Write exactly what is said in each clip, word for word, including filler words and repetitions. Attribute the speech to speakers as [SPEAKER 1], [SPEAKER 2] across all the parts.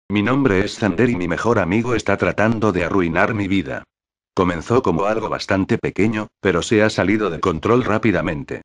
[SPEAKER 1] Mi nombre es Zander y mi mejor amigo está tratando de arruinar mi vida. Comenzó como algo bastante pequeño, pero se ha salido de control rápidamente.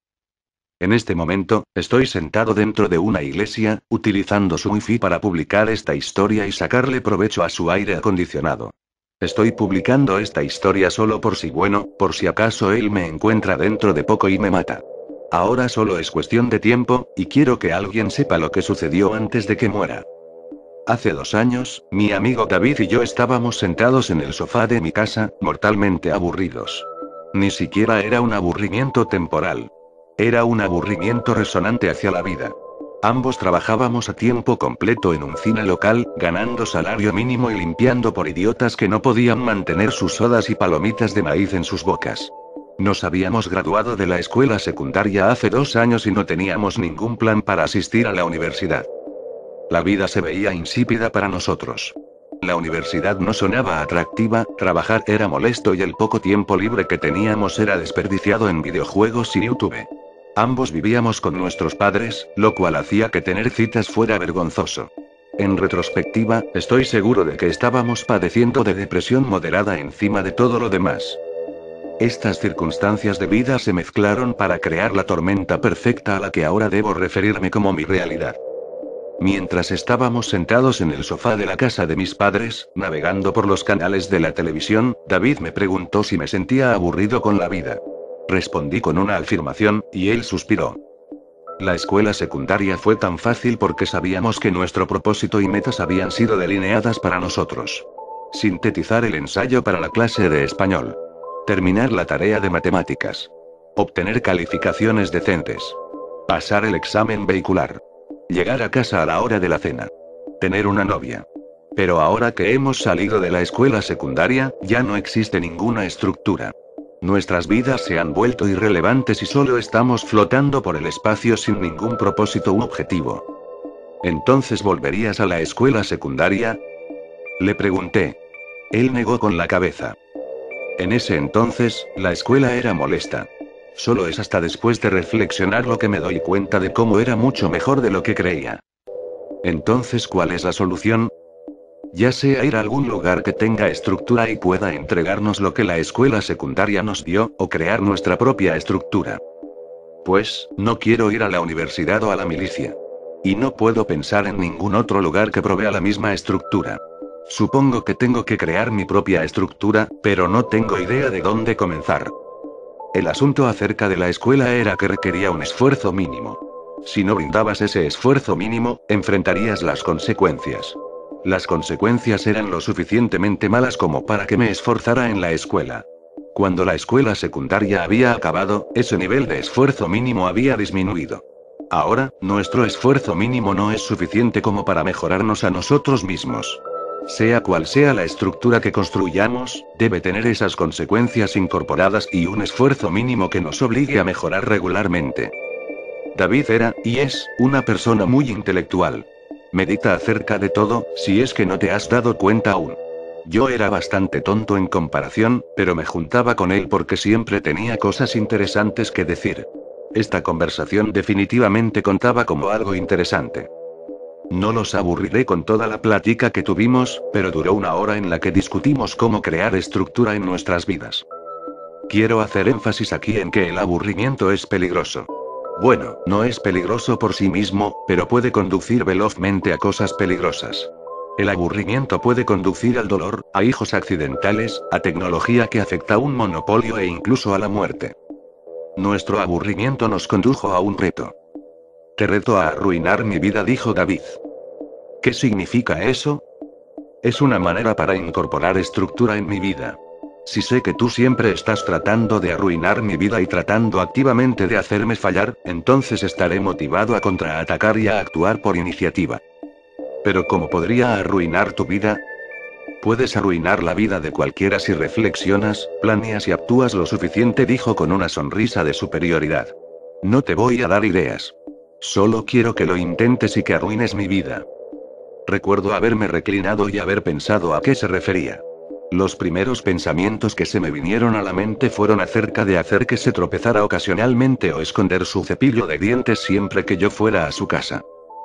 [SPEAKER 1] En este momento, estoy sentado dentro de una iglesia, utilizando su wifi para publicar esta historia y sacarle provecho a su aire acondicionado. Estoy publicando esta historia solo por si bueno, por si acaso él me encuentra dentro de poco y me mata. Ahora solo es cuestión de tiempo, y quiero que alguien sepa lo que sucedió antes de que muera. Hace dos años, mi amigo David y yo estábamos sentados en el sofá de mi casa, mortalmente aburridos. Ni siquiera era un aburrimiento temporal. Era un aburrimiento resonante hacia la vida. Ambos trabajábamos a tiempo completo en un cine local, ganando salario mínimo y limpiando por idiotas que no podían mantener sus sodas y palomitas de maíz en sus bocas. Nos habíamos graduado de la escuela secundaria hace dos años y no teníamos ningún plan para asistir a la universidad. La vida se veía insípida para nosotros. La universidad no sonaba atractiva, trabajar era molesto y el poco tiempo libre que teníamos era desperdiciado en videojuegos y YouTube. Ambos vivíamos con nuestros padres, lo cual hacía que tener citas fuera vergonzoso. En retrospectiva, estoy seguro de que estábamos padeciendo de depresión moderada encima de todo lo demás. Estas circunstancias de vida se mezclaron para crear la tormenta perfecta a la que ahora debo referirme como mi realidad. Mientras estábamos sentados en el sofá de la casa de mis padres, navegando por los canales de la televisión, David me preguntó si me sentía aburrido con la vida. Respondí con una afirmación, y él suspiró. La escuela secundaria fue tan fácil porque sabíamos que nuestro propósito y metas habían sido delineadas para nosotros. Sintetizar el ensayo para la clase de español. Terminar la tarea de matemáticas. Obtener calificaciones decentes. Pasar el examen vehicular. Llegar a casa a la hora de la cena. Tener una novia. Pero ahora que hemos salido de la escuela secundaria, ya no existe ninguna estructura. Nuestras vidas se han vuelto irrelevantes y solo estamos flotando por el espacio sin ningún propósito u objetivo. ¿Entonces volverías a la escuela secundaria? Le pregunté. Él negó con la cabeza. En ese entonces, la escuela era molesta. Solo es hasta después de reflexionar lo que me doy cuenta de cómo era mucho mejor de lo que creía. Entonces, ¿cuál es la solución? Ya sea ir a algún lugar que tenga estructura y pueda entregarnos lo que la escuela secundaria nos dio, o crear nuestra propia estructura. Pues, no quiero ir a la universidad o a la milicia. Y no puedo pensar en ningún otro lugar que provea la misma estructura. Supongo que tengo que crear mi propia estructura, pero no tengo idea de dónde comenzar. El asunto acerca de la escuela era que requería un esfuerzo mínimo. Si no brindabas ese esfuerzo mínimo, enfrentarías las consecuencias. Las consecuencias eran lo suficientemente malas como para que me esforzara en la escuela. Cuando la escuela secundaria había acabado, ese nivel de esfuerzo mínimo había disminuido. Ahora, nuestro esfuerzo mínimo no es suficiente como para mejorarnos a nosotros mismos. Sea cual sea la estructura que construyamos, debe tener esas consecuencias incorporadas y un esfuerzo mínimo que nos obligue a mejorar regularmente. David era, y es, una persona muy intelectual. Medita acerca de todo, si es que no te has dado cuenta aún. Yo era bastante tonto en comparación, pero me juntaba con él porque siempre tenía cosas interesantes que decir. Esta conversación definitivamente contaba como algo interesante. No los aburriré con toda la plática que tuvimos, pero duró una hora en la que discutimos cómo crear estructura en nuestras vidas. Quiero hacer énfasis aquí en que el aburrimiento es peligroso. Bueno, no es peligroso por sí mismo, pero puede conducir velozmente a cosas peligrosas. El aburrimiento puede conducir al dolor, a hijos accidentales, a tecnología que afecta a un monopolio e incluso a la muerte. Nuestro aburrimiento nos condujo a un reto. Te reto a arruinar mi vida, dijo David. ¿Qué significa eso? Es una manera para incorporar estructura en mi vida. Si sé que tú siempre estás tratando de arruinar mi vida y tratando activamente de hacerme fallar, entonces estaré motivado a contraatacar y a actuar por iniciativa. Pero ¿cómo podría arruinar tu vida? Puedes arruinar la vida de cualquiera si reflexionas, planeas y actúas lo suficiente, dijo con una sonrisa de superioridad. No te voy a dar ideas. Solo quiero que lo intentes y que arruines mi vida. Recuerdo haberme reclinado y haber pensado a qué se refería. Los primeros pensamientos que se me vinieron a la mente fueron acerca de hacer que se tropezara ocasionalmente o esconder su cepillo de dientes siempre que yo fuera a su casa.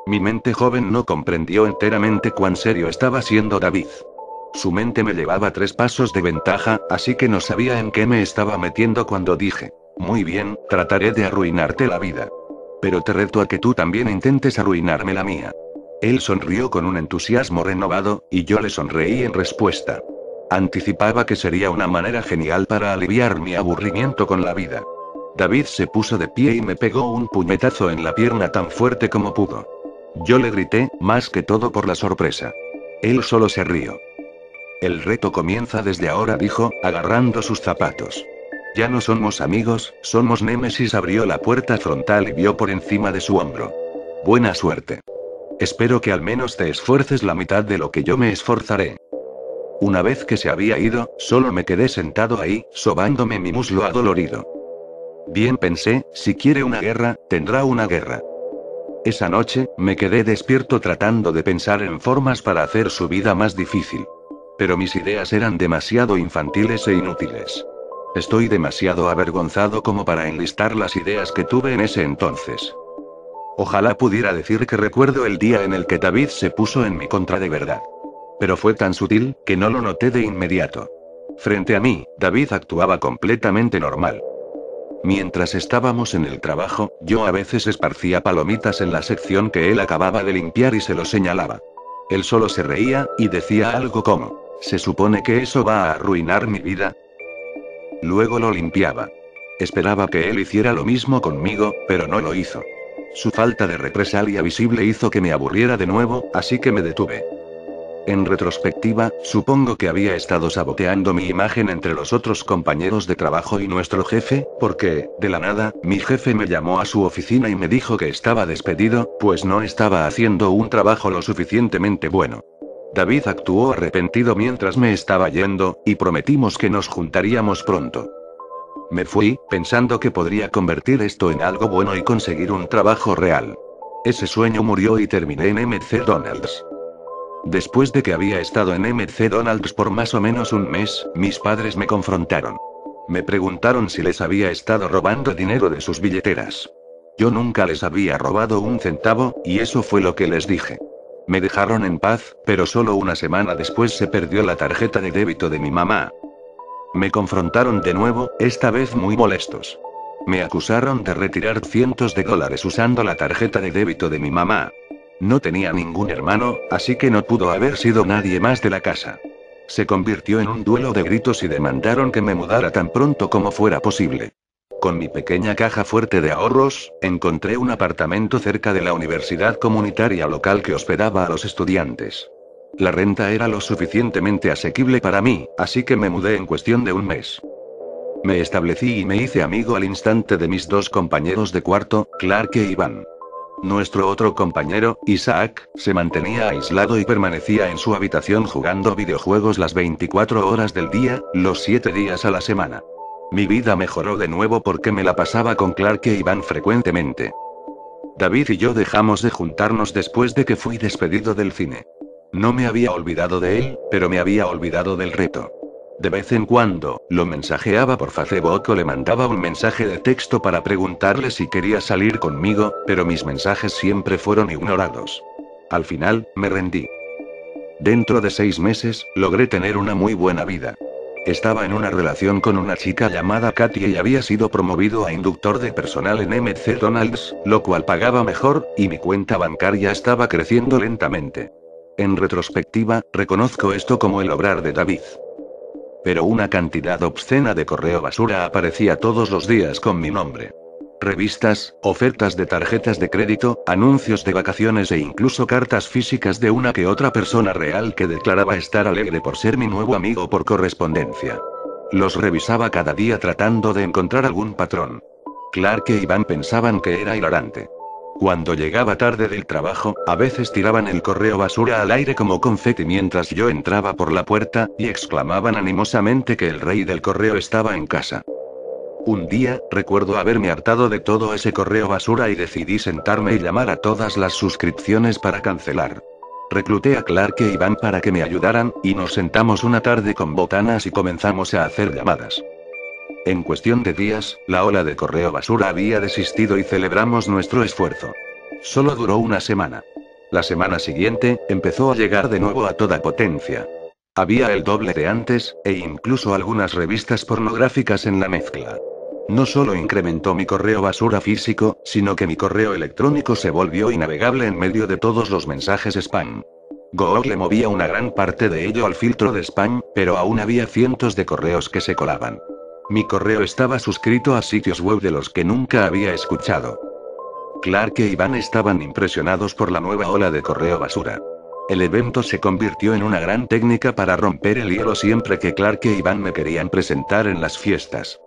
[SPEAKER 1] Mi mente joven no comprendió enteramente cuán serio estaba siendo David. Su mente me llevaba tres pasos de ventaja, así que no sabía en qué me estaba metiendo cuando dije: muy bien, trataré de arruinarte la vida. Pero te reto a que tú también intentes arruinarme la mía. Él sonrió con un entusiasmo renovado, y yo le sonreí en respuesta. Anticipaba que sería una manera genial para aliviar mi aburrimiento con la vida. David se puso de pie y me pegó un puñetazo en la pierna tan fuerte como pudo. Yo le grité, más que todo por la sorpresa. Él solo se rió. El reto comienza desde ahora, dijo, agarrando sus zapatos. Ya no somos amigos, somos némesis. Abrió la puerta frontal y vio por encima de su hombro. Buena suerte. Espero que al menos te esfuerces la mitad de lo que yo me esforzaré. Una vez que se había ido, solo me quedé sentado ahí, sobándome mi muslo adolorido. Bien, pensé, si quiere una guerra, tendrá una guerra. Esa noche, me quedé despierto tratando de pensar en formas para hacer su vida más difícil. Pero mis ideas eran demasiado infantiles e inútiles. Estoy demasiado avergonzado como para enlistar las ideas que tuve en ese entonces. Ojalá pudiera decir que recuerdo el día en el que David se puso en mi contra de verdad. Pero fue tan sutil, que no lo noté de inmediato. Frente a mí, David actuaba completamente normal. Mientras estábamos en el trabajo, yo a veces esparcía palomitas en la sección que él acababa de limpiar y se lo señalaba. Él solo se reía, y decía algo como: ¿se supone que eso va a arruinar mi vida? Luego lo limpiaba. Esperaba que él hiciera lo mismo conmigo, pero no lo hizo. Su falta de represalia visible hizo que me aburriera de nuevo, así que me detuve. En retrospectiva, supongo que había estado saboteando mi imagen entre los otros compañeros de trabajo y nuestro jefe, porque, de la nada, mi jefe me llamó a su oficina y me dijo que estaba despedido, pues no estaba haciendo un trabajo lo suficientemente bueno. David actuó arrepentido mientras me estaba yendo, y prometimos que nos juntaríamos pronto. Me fui, pensando que podría convertir esto en algo bueno y conseguir un trabajo real. Ese sueño murió y terminé en McDonald's. Después de que había estado en McDonald's por más o menos un mes, mis padres me confrontaron. Me preguntaron si les había estado robando dinero de sus billeteras. Yo nunca les había robado un centavo, y eso fue lo que les dije. Me dejaron en paz, pero solo una semana después se perdió la tarjeta de débito de mi mamá. Me confrontaron de nuevo, esta vez muy molestos. Me acusaron de retirar cientos de dólares usando la tarjeta de débito de mi mamá. No tenía ningún hermano, así que no pudo haber sido nadie más de la casa. Se convirtió en un duelo de gritos y demandaron que me mudara tan pronto como fuera posible. Con mi pequeña caja fuerte de ahorros, encontré un apartamento cerca de la universidad comunitaria local que hospedaba a los estudiantes. La renta era lo suficientemente asequible para mí, así que me mudé en cuestión de un mes. Me establecí y me hice amigo al instante de mis dos compañeros de cuarto, Clark e Iván. Nuestro otro compañero, Isaac, se mantenía aislado y permanecía en su habitación jugando videojuegos las veinticuatro horas del día, los siete días a la semana. Mi vida mejoró de nuevo porque me la pasaba con Clark e Iván frecuentemente. David y yo dejamos de juntarnos después de que fui despedido del cine. No me había olvidado de él, pero me había olvidado del reto. De vez en cuando, lo mensajeaba por Facebook o le mandaba un mensaje de texto para preguntarle si quería salir conmigo, pero mis mensajes siempre fueron ignorados. Al final, me rendí. Dentro de seis meses, logré tener una muy buena vida. Estaba en una relación con una chica llamada Katy y había sido promovido a inductor de personal en McDonald's, lo cual pagaba mejor, y mi cuenta bancaria estaba creciendo lentamente. En retrospectiva, reconozco esto como el obrar de David. Pero una cantidad obscena de correo basura aparecía todos los días con mi nombre. Revistas, ofertas de tarjetas de crédito, anuncios de vacaciones e incluso cartas físicas de una que otra persona real que declaraba estar alegre por ser mi nuevo amigo por correspondencia. Los revisaba cada día tratando de encontrar algún patrón. Clark e Iván pensaban que era hilarante. Cuando llegaba tarde del trabajo, a veces tiraban el correo basura al aire como confeti mientras yo entraba por la puerta, y exclamaban animosamente que el rey del correo estaba en casa. Un día, recuerdo haberme hartado de todo ese correo basura y decidí sentarme y llamar a todas las suscripciones para cancelar. Recluté a Clark e Iván para que me ayudaran, y nos sentamos una tarde con botanas y comenzamos a hacer llamadas. En cuestión de días, la ola de correo basura había desistido y celebramos nuestro esfuerzo. Solo duró una semana. La semana siguiente, empezó a llegar de nuevo a toda potencia. Había el doble de antes, e incluso algunas revistas pornográficas en la mezcla. No solo incrementó mi correo basura físico, sino que mi correo electrónico se volvió innavegable en medio de todos los mensajes spam. Google movía una gran parte de ello al filtro de spam, pero aún había cientos de correos que se colaban. Mi correo estaba suscrito a sitios web de los que nunca había escuchado. Clark e Iván estaban impresionados por la nueva ola de correo basura. El evento se convirtió en una gran técnica para romper el hielo siempre que Clark e Iván me querían presentar en las fiestas.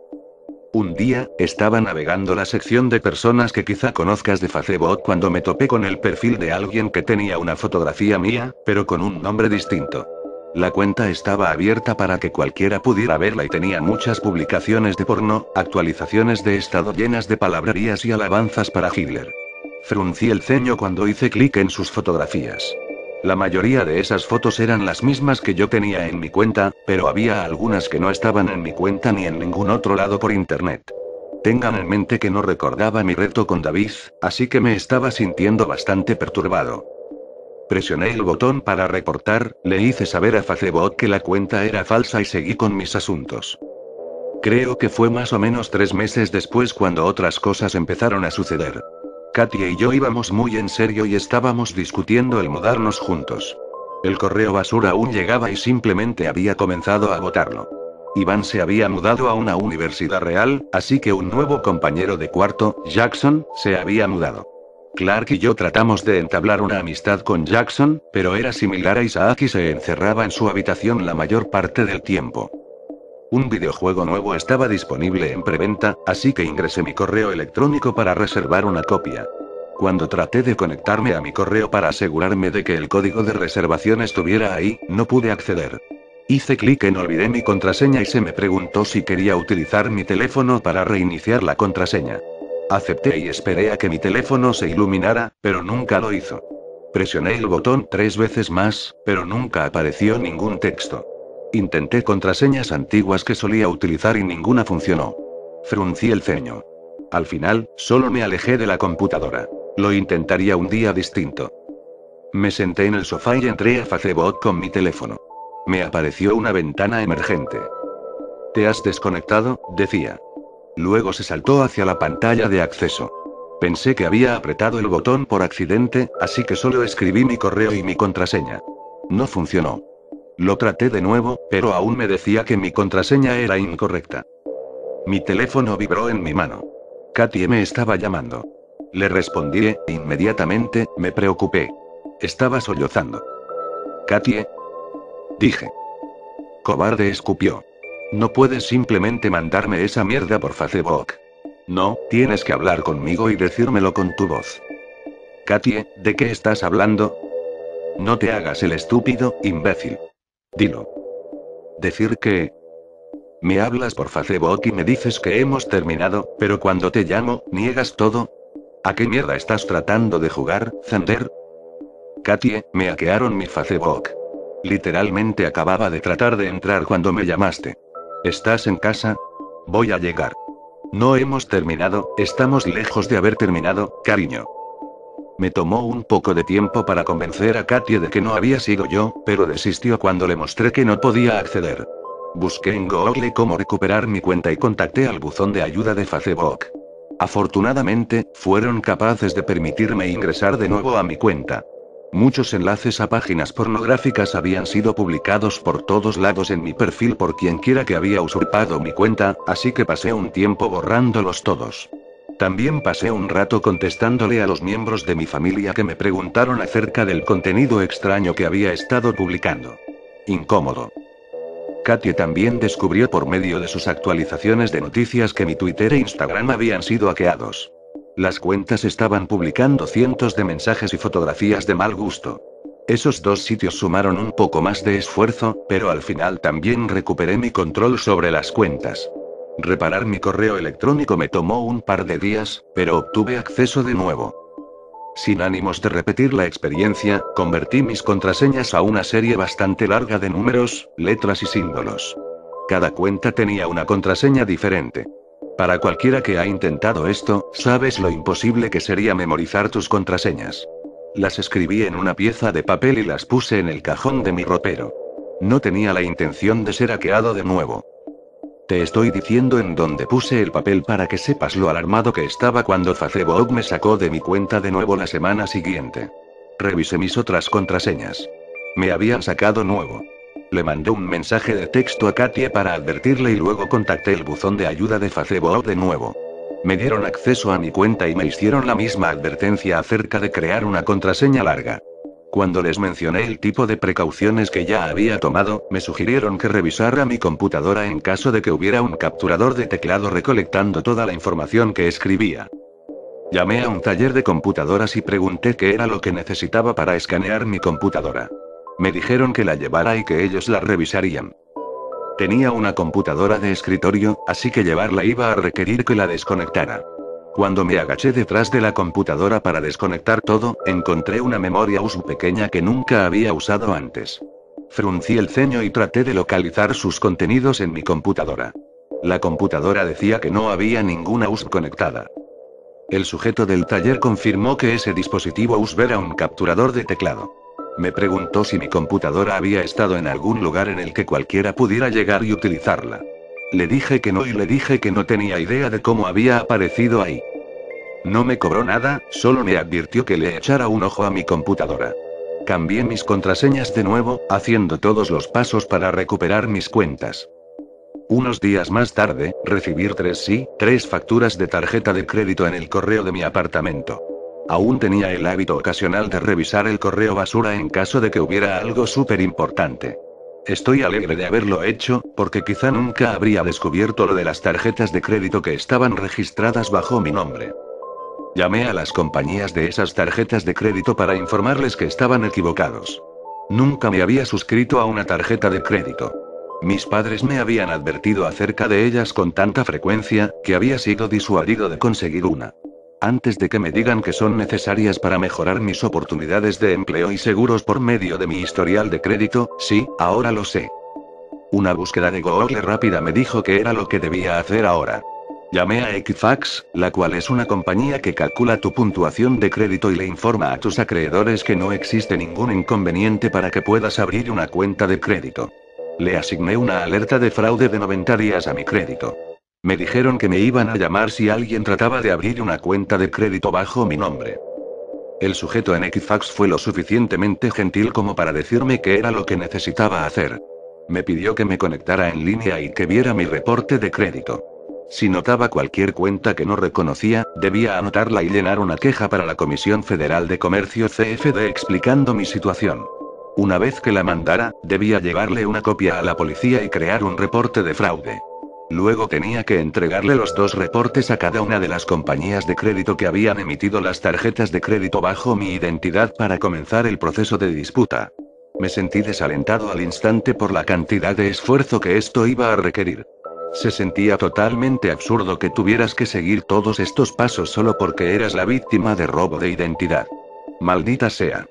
[SPEAKER 1] Un día, estaba navegando la sección de personas que quizá conozcas de Facebook cuando me topé con el perfil de alguien que tenía una fotografía mía, pero con un nombre distinto. La cuenta estaba abierta para que cualquiera pudiera verla y tenía muchas publicaciones de porno, actualizaciones de estado llenas de palabrerías y alabanzas para Hitler. Fruncí el ceño cuando hice clic en sus fotografías. La mayoría de esas fotos eran las mismas que yo tenía en mi cuenta, pero había algunas que no estaban en mi cuenta ni en ningún otro lado por internet. Tengan en mente que no recordaba mi reto con David, así que me estaba sintiendo bastante perturbado. Presioné el botón para reportar, le hice saber a Facebook que la cuenta era falsa y seguí con mis asuntos. Creo que fue más o menos tres meses después cuando otras cosas empezaron a suceder. Katia y yo íbamos muy en serio y estábamos discutiendo el mudarnos juntos. El correo basura aún llegaba y simplemente había comenzado a botarlo. Iván se había mudado a una universidad real, así que un nuevo compañero de cuarto, Jackson, se había mudado. Clark y yo tratamos de entablar una amistad con Jackson, pero era similar a Isaac y se encerraba en su habitación la mayor parte del tiempo. Un videojuego nuevo estaba disponible en preventa, así que ingresé mi correo electrónico para reservar una copia. Cuando traté de conectarme a mi correo para asegurarme de que el código de reservación estuviera ahí, no pude acceder. Hice clic en olvidé mi contraseña y se me preguntó si quería utilizar mi teléfono para reiniciar la contraseña. Acepté y esperé a que mi teléfono se iluminara, pero nunca lo hizo. Presioné el botón tres veces más, pero nunca apareció ningún texto. Intenté contraseñas antiguas que solía utilizar y ninguna funcionó. Fruncí el ceño. Al final, solo me alejé de la computadora. Lo intentaría un día distinto. Me senté en el sofá y entré a Facebook con mi teléfono. Me apareció una ventana emergente. ¿Te has desconectado?, decía. Luego se saltó hacia la pantalla de acceso. Pensé que había apretado el botón por accidente, así que solo escribí mi correo y mi contraseña. No funcionó. Lo traté de nuevo, pero aún me decía que mi contraseña era incorrecta. Mi teléfono vibró en mi mano. Katie me estaba llamando. Le respondí e, inmediatamente, me preocupé. Estaba sollozando. «Katie», dije. «Cobarde», escupió. «No puedes simplemente mandarme esa mierda por Facebook. No, tienes que hablar conmigo y decírmelo con tu voz». «Katie, ¿de qué estás hablando?» «No te hagas el estúpido, imbécil. Dilo». «¿Decir qué?» «Me hablas por Facebook y me dices que hemos terminado, pero cuando te llamo, niegas todo. ¿A qué mierda estás tratando de jugar, Zander?» «Katie, me hackearon mi Facebook. Literalmente acababa de tratar de entrar cuando me llamaste. ¿Estás en casa? Voy a llegar». «No hemos terminado, estamos lejos de haber terminado, cariño». Me tomó un poco de tiempo para convencer a Katie de que no había sido yo, pero desistió cuando le mostré que no podía acceder. Busqué en Google cómo recuperar mi cuenta y contacté al buzón de ayuda de Facebook. Afortunadamente, fueron capaces de permitirme ingresar de nuevo a mi cuenta. Muchos enlaces a páginas pornográficas habían sido publicados por todos lados en mi perfil por quienquiera que había usurpado mi cuenta, así que pasé un tiempo borrándolos todos. También pasé un rato contestándole a los miembros de mi familia que me preguntaron acerca del contenido extraño que había estado publicando. Incómodo. Katie también descubrió por medio de sus actualizaciones de noticias que mi Twitter e Instagram habían sido hackeados. Las cuentas estaban publicando cientos de mensajes y fotografías de mal gusto. Esos dos sitios sumaron un poco más de esfuerzo, pero al final también recuperé mi control sobre las cuentas. Reparar mi correo electrónico me tomó un par de días, pero obtuve acceso de nuevo. Sin ánimos de repetir la experiencia, convertí mis contraseñas a una serie bastante larga de números, letras y símbolos. Cada cuenta tenía una contraseña diferente. Para cualquiera que ha intentado esto, sabes lo imposible que sería memorizar tus contraseñas. Las escribí en una pieza de papel y las puse en el cajón de mi ropero. No tenía la intención de ser hackeado de nuevo. Te estoy diciendo en dónde puse el papel para que sepas lo alarmado que estaba cuando Facebook me sacó de mi cuenta de nuevo la semana siguiente. Revisé mis otras contraseñas. Me habían sacado nuevo. Le mandé un mensaje de texto a Katie para advertirle y luego contacté el buzón de ayuda de Facebook de nuevo. Me dieron acceso a mi cuenta y me hicieron la misma advertencia acerca de crear una contraseña larga. Cuando les mencioné el tipo de precauciones que ya había tomado, me sugirieron que revisara mi computadora en caso de que hubiera un capturador de teclado recolectando toda la información que escribía. Llamé a un taller de computadoras y pregunté qué era lo que necesitaba para escanear mi computadora. Me dijeron que la llevara y que ellos la revisarían. Tenía una computadora de escritorio, así que llevarla iba a requerir que la desconectara. Cuando me agaché detrás de la computadora para desconectar todo, encontré una memoria U S B pequeña que nunca había usado antes. Fruncí el ceño y traté de localizar sus contenidos en mi computadora. La computadora decía que no había ninguna U S B conectada. El sujeto del taller confirmó que ese dispositivo U S B era un capturador de teclado. Me preguntó si mi computadora había estado en algún lugar en el que cualquiera pudiera llegar y utilizarla. Le dije que no y le dije que no tenía idea de cómo había aparecido ahí. No me cobró nada, solo me advirtió que le echara un ojo a mi computadora. Cambié mis contraseñas de nuevo, haciendo todos los pasos para recuperar mis cuentas. Unos días más tarde, recibí tres sí, tres facturas de tarjeta de crédito en el correo de mi apartamento. Aún tenía el hábito ocasional de revisar el correo basura en caso de que hubiera algo súper importante. Estoy alegre de haberlo hecho, porque quizá nunca habría descubierto lo de las tarjetas de crédito que estaban registradas bajo mi nombre. Llamé a las compañías de esas tarjetas de crédito para informarles que estaban equivocados. Nunca me había suscrito a una tarjeta de crédito. Mis padres me habían advertido acerca de ellas con tanta frecuencia, que había sido disuadido de conseguir una. Antes de que me digan que son necesarias para mejorar mis oportunidades de empleo y seguros por medio de mi historial de crédito, sí, ahora lo sé. Una búsqueda de Google rápida me dijo que era lo que debía hacer ahora. Llamé a Equifax, la cual es una compañía que calcula tu puntuación de crédito y le informa a tus acreedores que no existe ningún inconveniente para que puedas abrir una cuenta de crédito. Le asigné una alerta de fraude de noventa días a mi crédito. Me dijeron que me iban a llamar si alguien trataba de abrir una cuenta de crédito bajo mi nombre. El sujeto en Equifax fue lo suficientemente gentil como para decirme qué era lo que necesitaba hacer. Me pidió que me conectara en línea y que viera mi reporte de crédito. Si notaba cualquier cuenta que no reconocía, debía anotarla y llenar una queja para la Comisión Federal de Comercio C F D explicando mi situación. Una vez que la mandara, debía llevarle una copia a la policía y crear un reporte de fraude. Luego tenía que entregarle los dos reportes a cada una de las compañías de crédito que habían emitido las tarjetas de crédito bajo mi identidad para comenzar el proceso de disputa. Me sentí desalentado al instante por la cantidad de esfuerzo que esto iba a requerir. Se sentía totalmente absurdo que tuvieras que seguir todos estos pasos solo porque eras la víctima de robo de identidad. Maldita sea.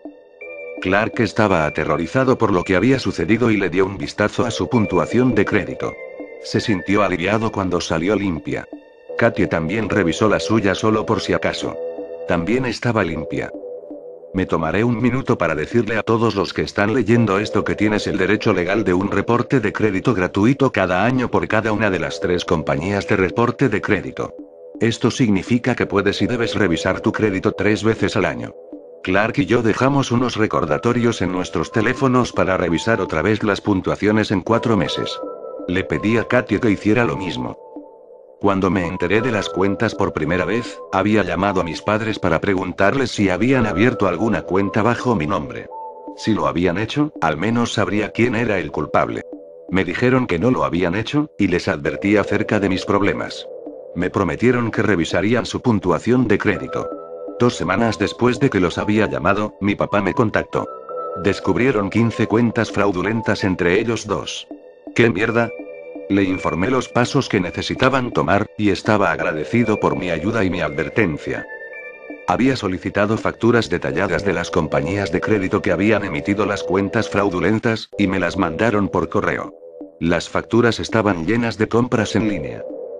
[SPEAKER 1] Clark estaba aterrorizado por lo que había sucedido y le dio un vistazo a su puntuación de crédito. Se sintió aliviado cuando salió limpia. Katie también revisó la suya solo por si acaso. También estaba limpia. Me tomaré un minuto para decirle a todos los que están leyendo esto que tienes el derecho legal de un reporte de crédito gratuito cada año por cada una de las tres compañías de reporte de crédito. Esto significa que puedes y debes revisar tu crédito tres veces al año. Clark y yo dejamos unos recordatorios en nuestros teléfonos para revisar otra vez las puntuaciones en cuatro meses. Le pedí a Katie que hiciera lo mismo. Cuando me enteré de las cuentas por primera vez, había llamado a mis padres para preguntarles si habían abierto alguna cuenta bajo mi nombre. Si lo habían hecho, al menos sabría quién era el culpable. Me dijeron que no lo habían hecho, y les advertí acerca de mis problemas. Me prometieron que revisarían su puntuación de crédito. Dos semanas después de que los había llamado, mi papá me contactó. Descubrieron quince cuentas fraudulentas entre ellos dos. ¿Qué mierda? Le informé los pasos que necesitaban tomar, y estaba agradecido por mi ayuda y mi advertencia. Había solicitado facturas detalladas de las compañías de crédito que habían emitido las cuentas fraudulentas, y me las mandaron por correo. Las facturas estaban llenas de compras en línea.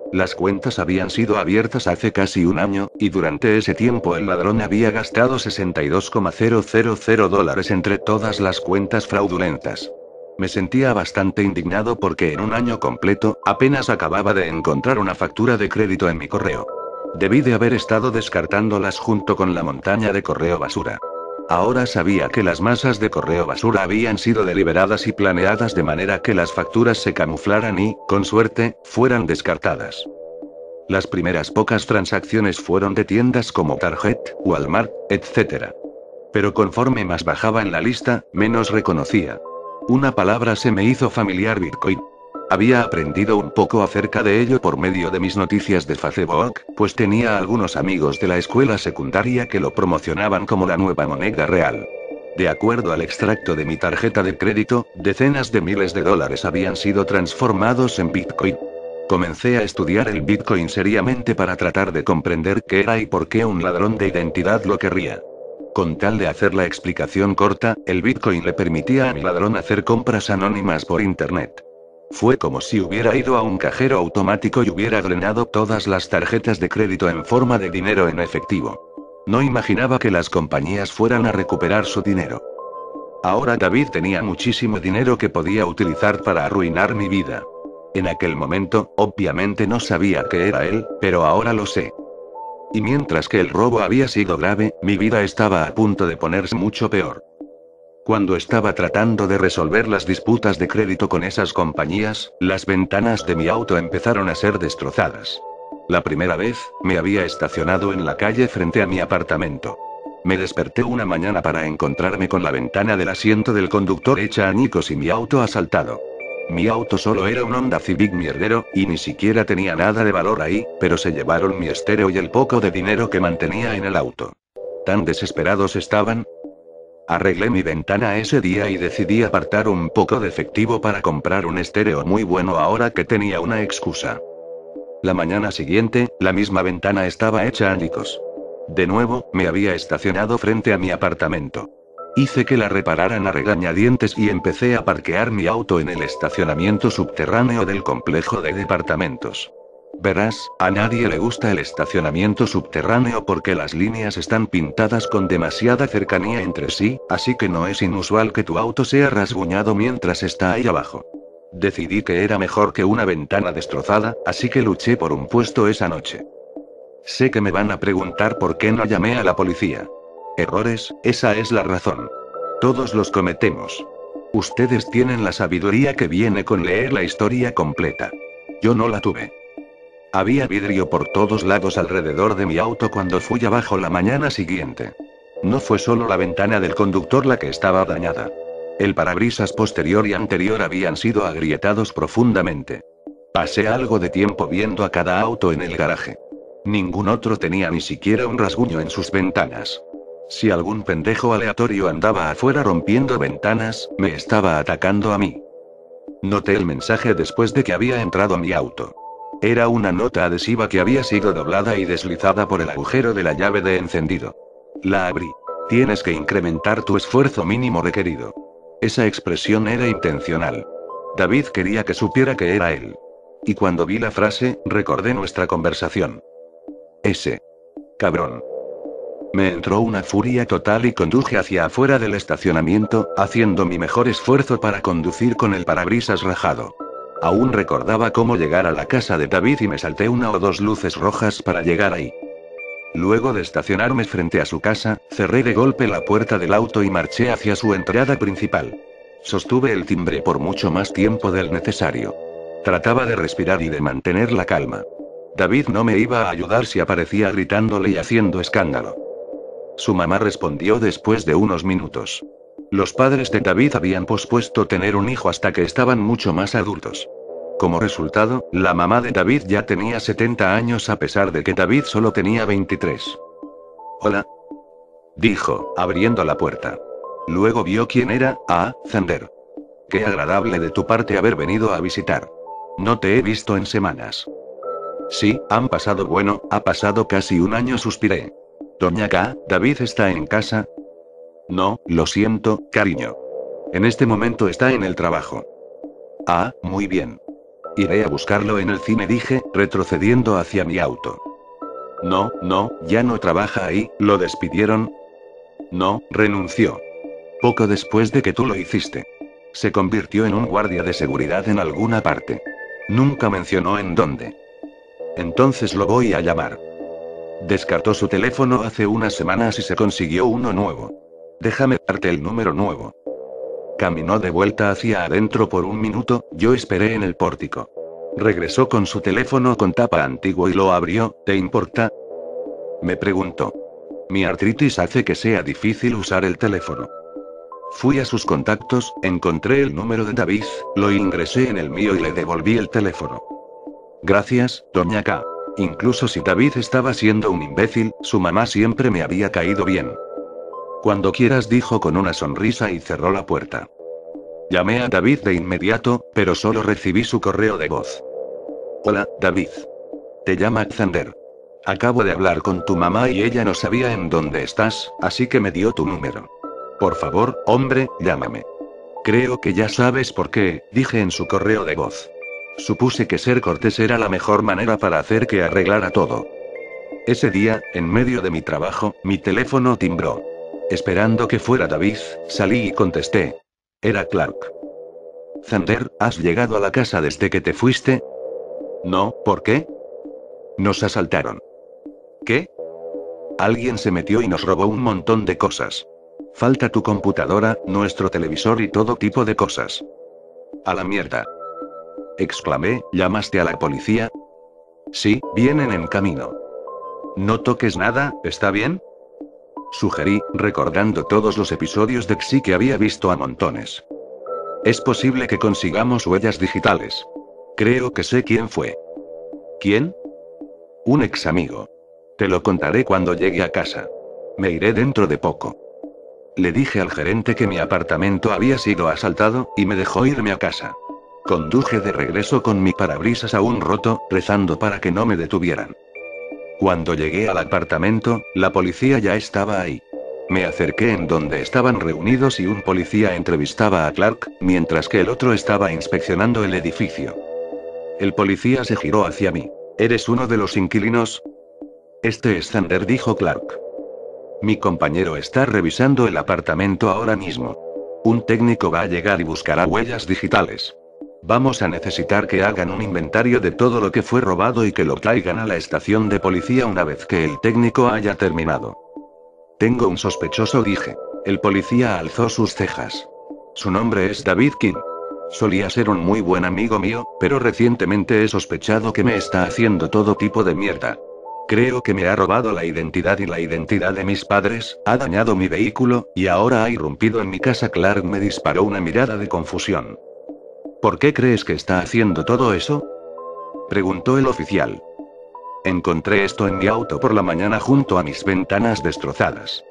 [SPEAKER 1] Las cuentas habían sido abiertas hace casi un año, y durante ese tiempo el ladrón había gastado sesenta y dos coma cero cero cero dólares entre todas las cuentas fraudulentas. Me sentía bastante indignado porque en un año completo, apenas acababa de encontrar una factura de crédito en mi correo. Debí de haber estado descartándolas junto con la montaña de correo basura. Ahora sabía que las masas de correo basura habían sido deliberadas y planeadas de manera que las facturas se camuflaran y, con suerte, fueran descartadas. Las primeras pocas transacciones fueron de tiendas como Target, Walmart, etcétera. Pero conforme más bajaba en la lista, menos reconocía. Una palabra se me hizo familiar: Bitcoin. Había aprendido un poco acerca de ello por medio de mis noticias de Facebook, pues tenía algunos amigos de la escuela secundaria que lo promocionaban como la nueva moneda real. De acuerdo al extracto de mi tarjeta de crédito, decenas de miles de dólares habían sido transformados en Bitcoin. Comencé a estudiar el Bitcoin seriamente para tratar de comprender qué era y por qué un ladrón de identidad lo querría. Con tal de hacer la explicación corta, el Bitcoin le permitía a mi ladrón hacer compras anónimas por Internet. Fue como si hubiera ido a un cajero automático y hubiera drenado todas las tarjetas de crédito en forma de dinero en efectivo. No imaginaba que las compañías fueran a recuperar su dinero. Ahora David tenía muchísimo dinero que podía utilizar para arruinar mi vida. En aquel momento, obviamente no sabía que era él, pero ahora lo sé. Y mientras que el robo había sido grave, mi vida estaba a punto de ponerse mucho peor. Cuando estaba tratando de resolver las disputas de crédito con esas compañías, las ventanas de mi auto empezaron a ser destrozadas. La primera vez, me había estacionado en la calle frente a mi apartamento. Me desperté una mañana para encontrarme con la ventana del asiento del conductor hecha añicos y mi auto asaltado. Mi auto solo era un Honda Civic mierdero, y ni siquiera tenía nada de valor ahí, pero se llevaron mi estéreo y el poco de dinero que mantenía en el auto. ¿Tan desesperados estaban? Arreglé mi ventana ese día y decidí apartar un poco de efectivo para comprar un estéreo muy bueno ahora que tenía una excusa. La mañana siguiente, la misma ventana estaba hecha añicos. De nuevo, me había estacionado frente a mi apartamento. Hice que la repararan a regañadientes y empecé a parquear mi auto en el estacionamiento subterráneo del complejo de departamentos. Verás, a nadie le gusta el estacionamiento subterráneo porque las líneas están pintadas con demasiada cercanía entre sí, así que no es inusual que tu auto sea rasguñado mientras está ahí abajo. Decidí que era mejor que una ventana destrozada, así que luché por un puesto esa noche. Sé que me van a preguntar por qué no llamé a la policía. Errores, esa es la razón. Todos los cometemos. Ustedes tienen la sabiduría que viene con leer la historia completa. Yo no la tuve. Había vidrio por todos lados alrededor de mi auto cuando fui abajo la mañana siguiente. No fue solo la ventana del conductor la que estaba dañada. El parabrisas posterior y anterior habían sido agrietados profundamente. Pasé algo de tiempo viendo a cada auto en el garaje. Ningún otro tenía ni siquiera un rasguño en sus ventanas. Si algún pendejo aleatorio andaba afuera rompiendo ventanas, me estaba atacando a mí. Noté el mensaje después de que había entrado a mi auto. Era una nota adhesiva que había sido doblada y deslizada por el agujero de la llave de encendido. La abrí. Tienes que incrementar tu esfuerzo mínimo requerido. Esa expresión era intencional. David quería que supiera que era él. Y cuando vi la frase, recordé nuestra conversación. Ese cabrón. Me entró una furia total y conduje hacia afuera del estacionamiento, haciendo mi mejor esfuerzo para conducir con el parabrisas rajado. Aún recordaba cómo llegar a la casa de David y me salté una o dos luces rojas para llegar ahí. Luego de estacionarme frente a su casa, cerré de golpe la puerta del auto y marché hacia su entrada principal. Sostuve el timbre por mucho más tiempo del necesario. Trataba de respirar y de mantener la calma. David no me iba a ayudar si aparecía gritándole y haciendo escándalo. Su mamá respondió después de unos minutos. Los padres de David habían pospuesto tener un hijo hasta que estaban mucho más adultos. Como resultado, la mamá de David ya tenía setenta años a pesar de que David solo tenía veintitrés. Hola. Dijo, abriendo la puerta. Luego vio quién era. Ah, Zander. Qué agradable de tu parte haber venido a visitar. No te he visto en semanas. Sí, han pasado bueno, ha pasado casi un año, suspiré. Doña K, ¿David está en casa? No, lo siento, cariño. En este momento está en el trabajo. Ah, muy bien. Iré a buscarlo en el cine, dije, retrocediendo hacia mi auto. No, no, ya no trabaja ahí, ¿lo despidieron? No, renunció. Poco después de que tú lo hiciste. Se convirtió en un guardia de seguridad en alguna parte. Nunca mencionó en dónde. Entonces lo voy a llamar. Descartó su teléfono hace unas semanas y se consiguió uno nuevo. Déjame darte el número nuevo. Caminó de vuelta hacia adentro por un minuto, yo esperé en el pórtico. Regresó con su teléfono con tapa antiguo y lo abrió. ¿Te importa?, me preguntó. Mi artritis hace que sea difícil usar el teléfono. Fui a sus contactos, encontré el número de David, lo ingresé en el mío y le devolví el teléfono. Gracias, doña K. Incluso si David estaba siendo un imbécil, su mamá siempre me había caído bien. Cuando quieras, dijo con una sonrisa y cerró la puerta. Llamé a David de inmediato, pero solo recibí su correo de voz. Hola, David. Te llama Xander. Acabo de hablar con tu mamá y ella no sabía en dónde estás, así que me dio tu número. Por favor, hombre, llámame. Creo que ya sabes por qué, dije en su correo de voz. Supuse que ser cortés era la mejor manera para hacer que arreglara todo. Ese día, en medio de mi trabajo, mi teléfono timbró. Esperando que fuera David, salí y contesté. Era Clark. Xander, ¿has llegado a la casa desde que te fuiste? No, ¿por qué? Nos asaltaron. ¿Qué? Alguien se metió y nos robó un montón de cosas. Falta tu computadora, nuestro televisor y todo tipo de cosas. A la mierda. Exclamé, ¿llamaste a la policía? Sí, vienen en camino. No toques nada, ¿está bien? Sugerí, recordando todos los episodios de X I que había visto a montones. Es posible que consigamos huellas digitales. Creo que sé quién fue. ¿Quién? Un ex amigo. Te lo contaré cuando llegue a casa. Me iré dentro de poco. Le dije al gerente que mi apartamento había sido asaltado, y me dejó irme a casa. Conduje de regreso con mi parabrisas aún roto, rezando para que no me detuvieran. Cuando llegué al apartamento, la policía ya estaba ahí. Me acerqué en donde estaban reunidos y un policía entrevistaba a Clark, mientras que el otro estaba inspeccionando el edificio. El policía se giró hacia mí. ¿Eres uno de los inquilinos? Este es Xander, dijo Clark. Mi compañero está revisando el apartamento ahora mismo. Un técnico va a llegar y buscará huellas digitales. Vamos a necesitar que hagan un inventario de todo lo que fue robado y que lo traigan a la estación de policía una vez que el técnico haya terminado. Tengo un sospechoso, dije. El policía alzó sus cejas. Su nombre es David King. Solía ser un muy buen amigo mío, pero recientemente he sospechado que me está haciendo todo tipo de mierda. Creo que me ha robado la identidad y la identidad de mis padres, ha dañado mi vehículo, y ahora ha irrumpido en mi casa. Clark me disparó una mirada de confusión. ¿Por qué crees que está haciendo todo eso?, preguntó el oficial. Encontré esto en mi auto por la mañana junto a mis ventanas destrozadas.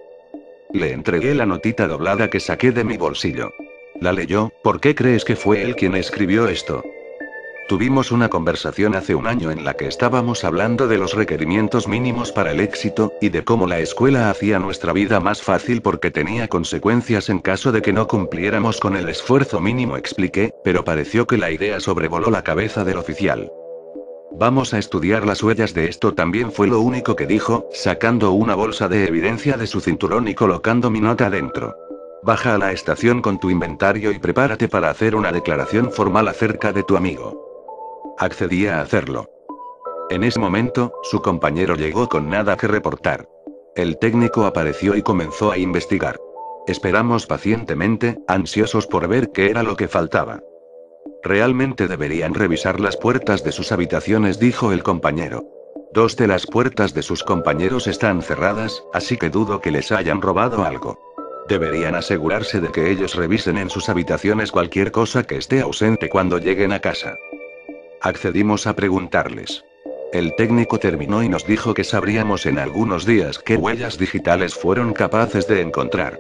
[SPEAKER 1] Le entregué la notita doblada que saqué de mi bolsillo. La leyó. ¿Por qué crees que fue él quien escribió esto? Tuvimos una conversación hace un año en la que estábamos hablando de los requerimientos mínimos para el éxito, y de cómo la escuela hacía nuestra vida más fácil porque tenía consecuencias en caso de que no cumpliéramos con el esfuerzo mínimo, expliqué, pero pareció que la idea sobrevoló la cabeza del oficial. Vamos a estudiar las huellas de esto también, fue lo único que dijo, sacando una bolsa de evidencia de su cinturón y colocando mi nota dentro. Baja a la estación con tu inventario y prepárate para hacer una declaración formal acerca de tu amigo. Accedí a hacerlo. En ese momento, su compañero llegó con nada que reportar. El técnico apareció y comenzó a investigar. Esperamos pacientemente, ansiosos por ver qué era lo que faltaba. Realmente deberían revisar las puertas de sus habitaciones, dijo el compañero. Dos de las puertas de sus compañeros están cerradas, así que dudo que les hayan robado algo. Deberían asegurarse de que ellos revisen en sus habitaciones cualquier cosa que esté ausente cuando lleguen a casa. Accedimos a preguntarles. El técnico terminó y nos dijo que sabríamos en algunos días qué huellas digitales fueron capaces de encontrar.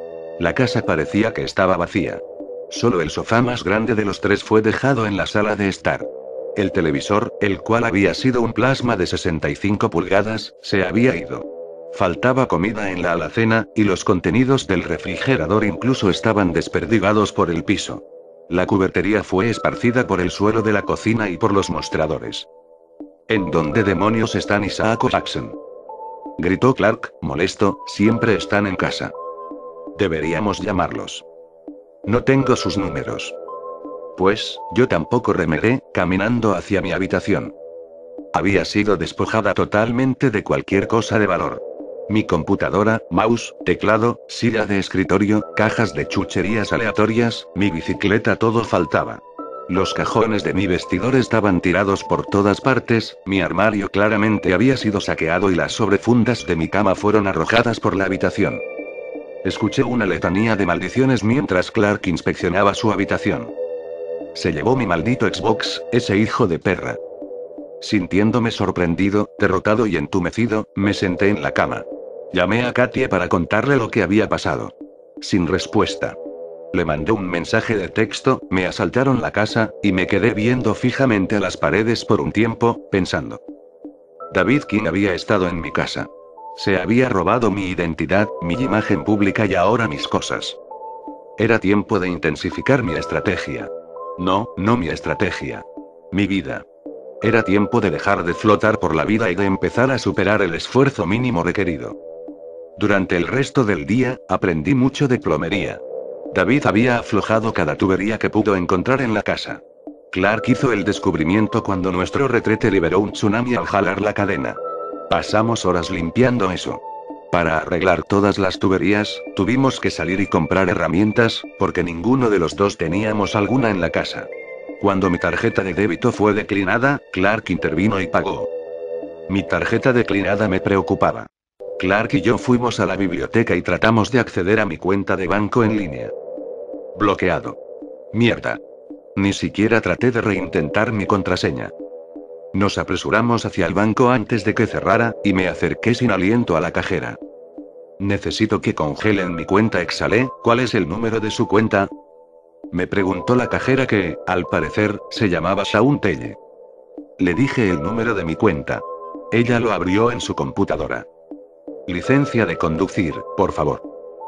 [SPEAKER 1] La casa parecía que estaba vacía. Solo el sofá más grande de los tres fue dejado en la sala de estar. El televisor, el cual había sido un plasma de sesenta y cinco pulgadas, se había ido. Faltaba comida en la alacena, y los contenidos del refrigerador incluso estaban desperdigados por el piso. La cubertería fue esparcida por el suelo de la cocina y por los mostradores. ¿En dónde demonios están Isaac o Jackson?, gritó Clark, molesto. Siempre están en casa. Deberíamos llamarlos. No tengo sus números. Pues, yo tampoco, remeré, caminando hacia mi habitación. Había sido despojada totalmente de cualquier cosa de valor. Mi computadora, mouse, teclado, silla de escritorio, cajas de chucherías aleatorias, mi bicicleta, todo faltaba. Los cajones de mi vestidor estaban tirados por todas partes, mi armario claramente había sido saqueado y las sobrefundas de mi cama fueron arrojadas por la habitación. Escuché una letanía de maldiciones mientras Clark inspeccionaba su habitación. Se llevó mi maldito Xbox, ese hijo de perra. Sintiéndome sorprendido, derrotado y entumecido, me senté en la cama. Llamé a Katie para contarle lo que había pasado. Sin respuesta. Le mandé un mensaje de texto, me asaltaron la casa, y me quedé viendo fijamente a las paredes por un tiempo, pensando. David King había estado en mi casa. Se había robado mi identidad, mi imagen pública y ahora mis cosas. Era tiempo de intensificar mi estrategia. No, no mi estrategia. Mi vida. Era tiempo de dejar de flotar por la vida y de empezar a superar el esfuerzo mínimo requerido. Durante el resto del día, aprendí mucho de plomería. David había aflojado cada tubería que pudo encontrar en la casa. Clark hizo el descubrimiento cuando nuestro retrete liberó un tsunami al jalar la cadena. Pasamos horas limpiando eso. Para arreglar todas las tuberías, tuvimos que salir y comprar herramientas, porque ninguno de los dos teníamos alguna en la casa. Cuando mi tarjeta de débito fue declinada, Clark intervino y pagó. Mi tarjeta declinada me preocupaba. Clark y yo fuimos a la biblioteca y tratamos de acceder a mi cuenta de banco en línea. Bloqueado. Mierda. Ni siquiera traté de reintentar mi contraseña. Nos apresuramos hacia el banco antes de que cerrara, y me acerqué sin aliento a la cajera. Necesito que congelen mi cuenta, exhalé. ¿Cuál es el número de su cuenta?, me preguntó la cajera que, al parecer, se llamaba Shaun Telle. Le dije el número de mi cuenta. Ella lo abrió en su computadora. Licencia de conducir, por favor.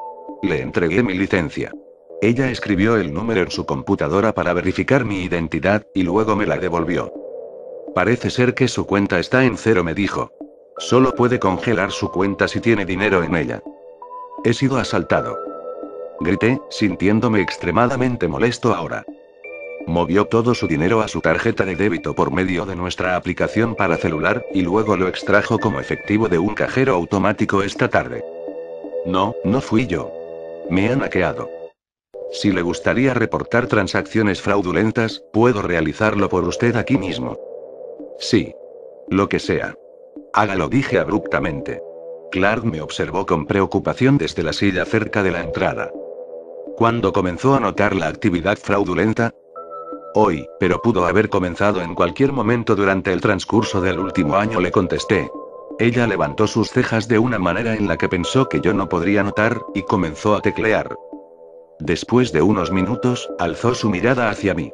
[SPEAKER 1] Le entregué mi licencia. Ella escribió el número en su computadora para verificar mi identidad, y luego me la devolvió. Parece ser que su cuenta está en cero, me dijo. Solo puede congelar su cuenta si tiene dinero en ella. He sido asaltado. Grité, sintiéndome extremadamente molesto ahora. Movió todo su dinero a su tarjeta de débito por medio de nuestra aplicación para celular, y luego lo extrajo como efectivo de un cajero automático esta tarde. No, no fui yo. Me han hackeado. Si le gustaría reportar transacciones fraudulentas, puedo realizarlo por usted aquí mismo. Sí. Lo que sea. Hágalo, dije abruptamente. Clark me observó con preocupación desde la silla cerca de la entrada. ¿Cuándo comenzó a notar la actividad fraudulenta? Hoy, pero pudo haber comenzado en cualquier momento durante el transcurso del último año, le contesté. Ella levantó sus cejas de una manera en la que pensó que yo no podría notar, y comenzó a teclear. Después de unos minutos, alzó su mirada hacia mí.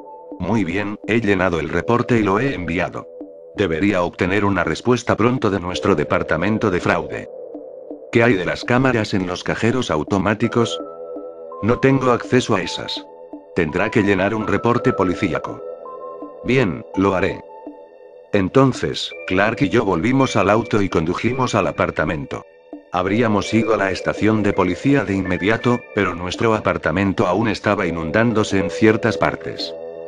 [SPEAKER 1] Muy bien, he llenado el reporte y lo he enviado. Debería obtener una respuesta pronto de nuestro departamento de fraude. ¿Qué hay de las cámaras en los cajeros automáticos? No tengo acceso a esas. Tendrá que llenar un reporte policíaco. Bien, lo haré. Entonces, Clark y yo volvimos al auto y condujimos al apartamento. Habríamos ido a la estación de policía de inmediato, pero nuestro apartamento aún estaba inundándose en ciertas partes.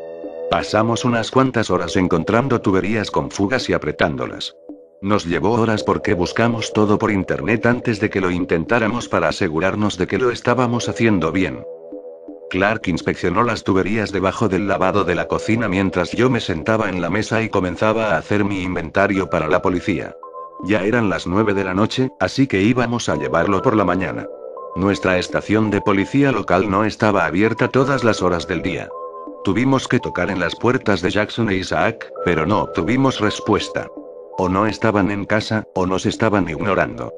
[SPEAKER 1] Pasamos unas cuantas horas encontrando tuberías con fugas y apretándolas. Nos llevó horas porque buscamos todo por internet antes de que lo intentáramos para asegurarnos de que lo estábamos haciendo bien. Clark inspeccionó las tuberías debajo del lavado de la cocina mientras yo me sentaba en la mesa y comenzaba a hacer mi inventario para la policía. Ya eran las nueve de la noche, así que íbamos a llevarlo por la mañana. Nuestra estación de policía local no estaba abierta todas las horas del día. Tuvimos que tocar en las puertas de Jackson e Isaac, pero no obtuvimos respuesta. O no estaban en casa, o nos estaban ignorando.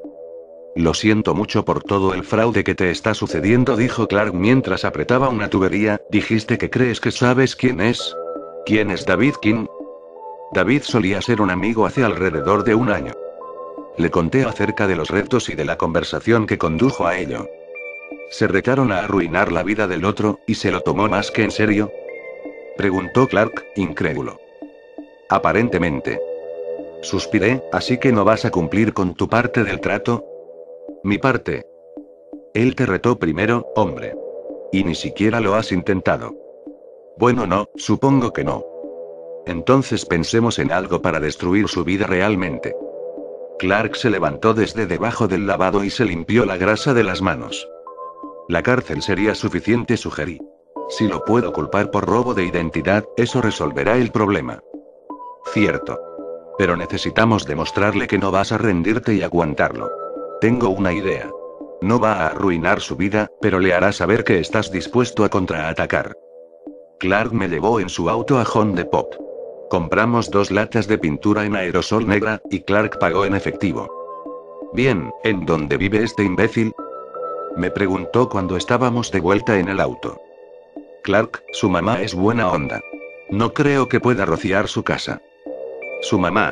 [SPEAKER 1] Lo siento mucho por todo el fraude que te está sucediendo, dijo Clark mientras apretaba una tubería. ¿Dijiste que crees que sabes quién es? ¿Quién es David King? David solía ser un amigo hace alrededor de un año. Le conté acerca de los retos y de la conversación que condujo a ello. ¿Se retaron a arruinar la vida del otro, y se lo tomó más que en serio? Preguntó Clark, incrédulo. Aparentemente. Suspiré, ¿así que no vas a cumplir con tu parte del trato? Mi parte. Él te retó primero, hombre. Y ni siquiera lo has intentado. Bueno, no, supongo que no. Entonces pensemos en algo para destruir su vida realmente. Clark se levantó desde debajo del lavado y se limpió la grasa de las manos. La cárcel sería suficiente, sugerí. Si lo puedo culpar por robo de identidad, eso resolverá el problema. Cierto. Pero necesitamos demostrarle que no vas a rendirte y aguantarlo. Tengo una idea. No va a arruinar su vida, pero le hará saber que estás dispuesto a contraatacar. Clark me llevó en su auto a Home Depot. Compramos dos latas de pintura en aerosol negra, y Clark pagó en efectivo. Bien, ¿en dónde vive este imbécil? Me preguntó cuando estábamos de vuelta en el auto. Clark, su mamá es buena onda. No creo que pueda rociar su casa. Su mamá.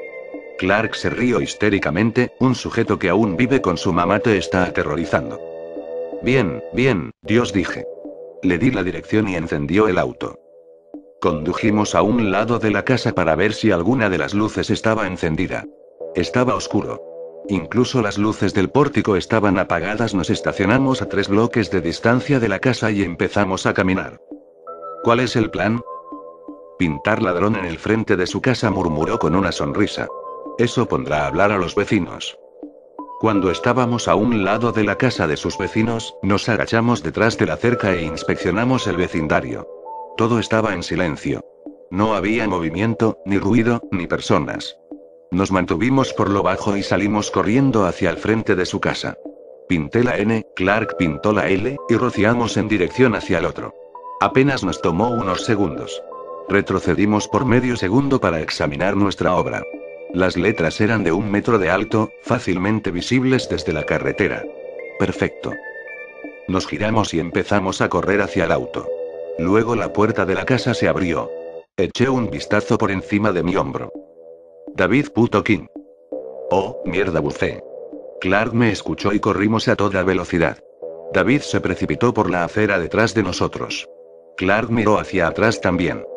[SPEAKER 1] Clark se rió histéricamente, un sujeto que aún vive con su mamá te está aterrorizando. Bien, bien, Dios, dije. Le di la dirección y encendió el auto. Condujimos a un lado de la casa para ver si alguna de las luces estaba encendida. Estaba oscuro. Incluso las luces del pórtico estaban apagadas. Nos estacionamos a tres bloques de distancia de la casa y empezamos a caminar. ¿Cuál es el plan? Pintar ladrón en el frente de su casa, murmuró con una sonrisa. Eso pondrá a hablar a los vecinos. Cuando estábamos a un lado de la casa de sus vecinos, nos agachamos detrás de la cerca e inspeccionamos el vecindario. Todo estaba en silencio. No había movimiento, ni ruido, ni personas. Nos mantuvimos por lo bajo y salimos corriendo hacia el frente de su casa. Pinté la N, Clark pintó la L, y rociamos en dirección hacia el otro. Apenas nos tomó unos segundos. Retrocedimos por medio segundo para examinar nuestra obra. Las letras eran de un metro de alto, fácilmente visibles desde la carretera. Perfecto. Nos giramos y empezamos a correr hacia el auto. Luego la puerta de la casa se abrió. Eché un vistazo por encima de mi hombro. David puto King. Oh, mierda, bucé. Clark me escuchó y corrimos a toda velocidad. David se precipitó por la acera detrás de nosotros. Clark miró hacia atrás también.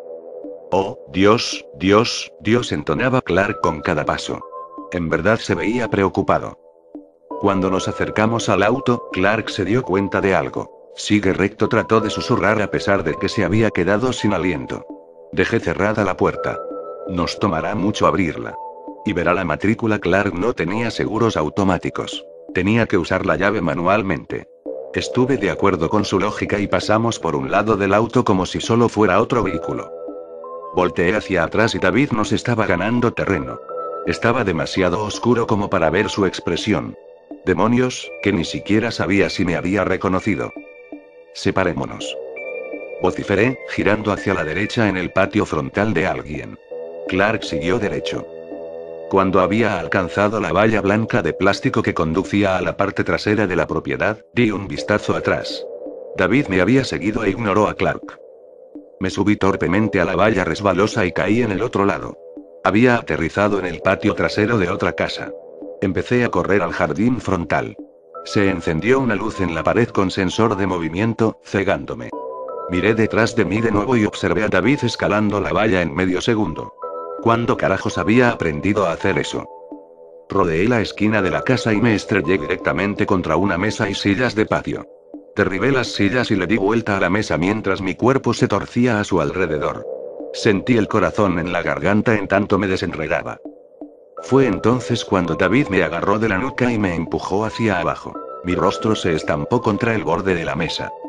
[SPEAKER 1] Oh, Dios, Dios, Dios, entonaba Clark con cada paso. En verdad se veía preocupado. Cuando nos acercamos al auto, Clark se dio cuenta de algo. Sigue recto, trató de susurrar a pesar de que se había quedado sin aliento. Dejé cerrada la puerta. Nos tomará mucho abrirla. Y verá la matrícula. Clark no tenía seguros automáticos. Tenía que usar la llave manualmente. Estuve de acuerdo con su lógica y pasamos por un lado del auto como si solo fuera otro vehículo. Volteé hacia atrás y David nos estaba ganando terreno. Estaba demasiado oscuro como para ver su expresión. Demonios, que ni siquiera sabía si me había reconocido. Separémonos. Vociferé, girando hacia la derecha en el patio frontal de alguien. Clark siguió derecho. Cuando había alcanzado la valla blanca de plástico que conducía a la parte trasera de la propiedad, di un vistazo atrás. David me había seguido e ignoró a Clark. Me subí torpemente a la valla resbalosa y caí en el otro lado. Había aterrizado en el patio trasero de otra casa. Empecé a correr al jardín frontal. Se encendió una luz en la pared con sensor de movimiento, cegándome. Miré detrás de mí de nuevo y observé a David escalando la valla en medio segundo. ¿Cuándo carajos había aprendido a hacer eso? Rodeé la esquina de la casa y me estrellé directamente contra una mesa y sillas de patio. Derribé las sillas y le di vuelta a la mesa mientras mi cuerpo se torcía a su alrededor. Sentí el corazón en la garganta en tanto me desenredaba. Fue entonces cuando David me agarró de la nuca y me empujó hacia abajo. Mi rostro se estampó contra el borde de la mesa.